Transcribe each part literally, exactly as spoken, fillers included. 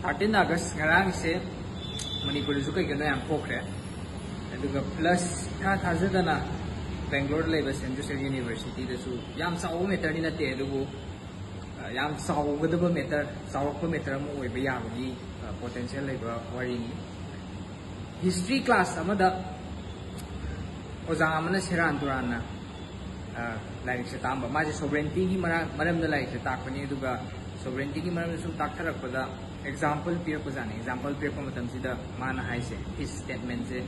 thirteen August ngarang se Manipur su kai kana yang phokre aduga plus tha thazadana Bangalore leba Saint Joseph University da su yam saw meter ni na te adugu yam saw gadaba meter sawrakpa meter mo oi ba yabagi potential leba wari ni history class amada oja amana seran durana like se tamba ma je sovereignty gi mara maram da like se takpani aduga sovereignty gi maram su takharakpada example peer ko jane example peer ko matam sida mana hai se his statement se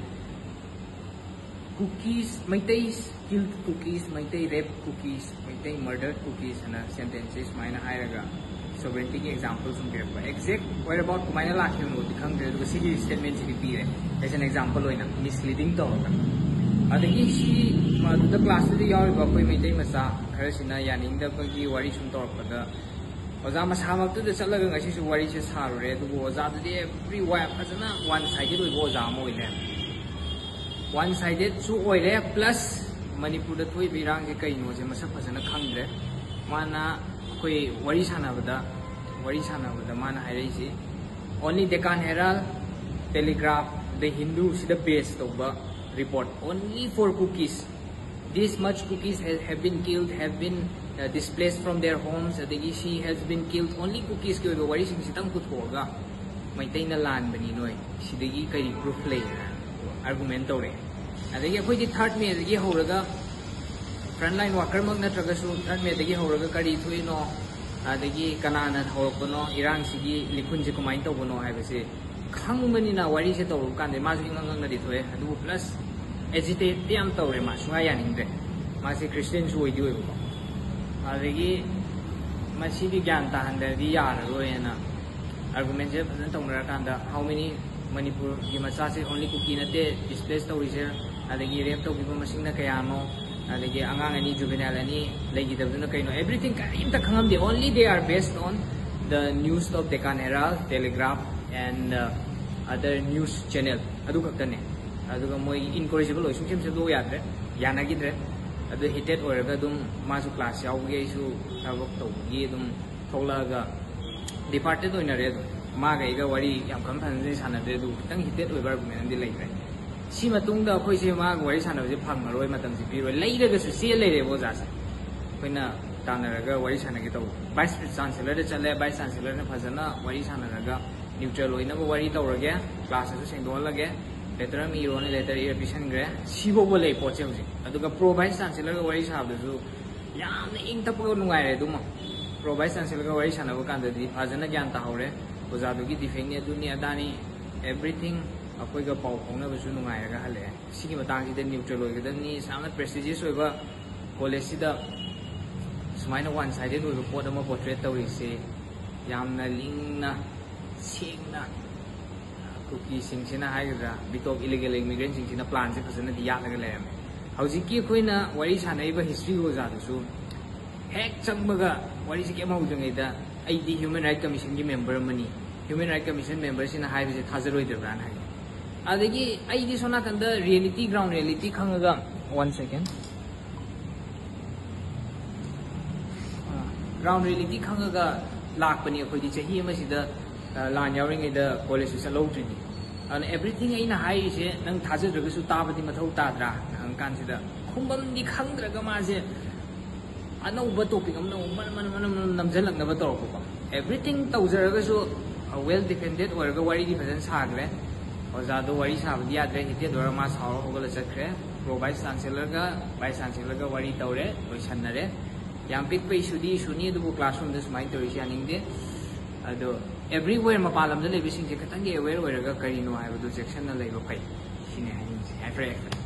cookies maitai killed cookies maitai rape cookies maitai murdered cookies ana sentences maina hairaga sovereignty ki examples um peer ko exact where about kumaina lakhi no dikhang de du sigi statement si peer as an example oina misleading to adagi si ma du class de yaw ba koi maitai masa khara sina yaning da gi wari sum tor pada oza masamak tu de chalaga ngasi su wari se sarure du oza de every way phajana one sided oi oza mo ile one sided su oire plus Manipur da thoi birang ge kai no je masak phajana khangdre mana koi wari sana bada wari sana bada mana hairei si only Deccan Herald Telegraph the Hindu si the base to ba report only for cookies this much cookies have, have been killed have been uh, displaced from their homes adagi she has been killed only cookies ke ba wari sing sitang kuthoga maitai na lan bani noi sidagi kai proof lay argument tore adagi khoi di third me adagi horaga frontline worker mak na traga su third me adagi horaga kari thui no adagi kanana horkono irang sigi likhun je kumain to bono hai bese khangmani na wari se to kan de ma su ngang na di thoe adu plus agitate yam tore ma sunga yaning de ma se Christian su oi di oi ko adagi ma si di gyan ta han de di ya ro yana argument je phasan tong ra kan da how many Manipur ki macha se only cookie na te displace to rise adagi rape to bi masing na kaya no adagi angang ani juvenile ani legi da na kaino everything kaim ta khangam de only they are based on the news of Deccan Herald Telegraph and uh, other news channel adu khaktane aduga moi incorrigible oi sungchem se do yadre yanagidre adu hated oiraga dum masu class yauge isu thabak to gi dum tholaga departed oina re maga iga wari yam kam phan se sanade du tang hated oiba argument andi leire si matung da khoi se ma wari sanade se phang maroi matam si piro leiraga su se leire bo ja sa koina tanaraga wari sanage to vice chancellor de chale vice chancellor na phajana wari sanaraga neutral oina bo wari tawrage class su sengdolage letter mi ro ne letter e revision gre si bo bo lei poche hoji aduga pro vice chancellor ga wari sab du yam ing tap ko nungai re dum pro vice chancellor ga wari sanaba kan da di phajana gyan ta hore oza du gi defend ne du ni adani everything akoi ga pau khona ba su nungai ra ga hale sigi matang si de neutral oi ga ni samna prestigious oi ba college si da sumaina one sided oi report ama portrait tawri se yamna lingna singna cookie sing sina haiga bitop illegal immigrant sing sina plan se phasana di ya laga lem hauji ki khoina wari sanai ba history ho ja su hek changbaga wari se ke mau jangai da ai di human right commission ki member mani human right commission member sina hai se thazaroi de bran hai adagi ai di sona kan da reality ground reality khangaga one second ground reality khangaga lak pani khoi di chahi ma sida lan yawring ida college se low training and everything aina hai se nang thaje draga su ta badi mathau ta dra hang kan sida khumbam di khang draga ma se anau ba topic am no man man man namjalak na ba to ko everything tawjaraga su well defended or ga wari di fajan sagre oza do wari sa badi adre hite dora ma saw hogala chakre pro vice chancellor ga vice chancellor ga wari tawre loisanare yam pik pe sudi suni du classroom this mind to aning de ado everywhere mapalam da lebi sing je katang aware oiraga karino haibu section na leiba pai sine hain se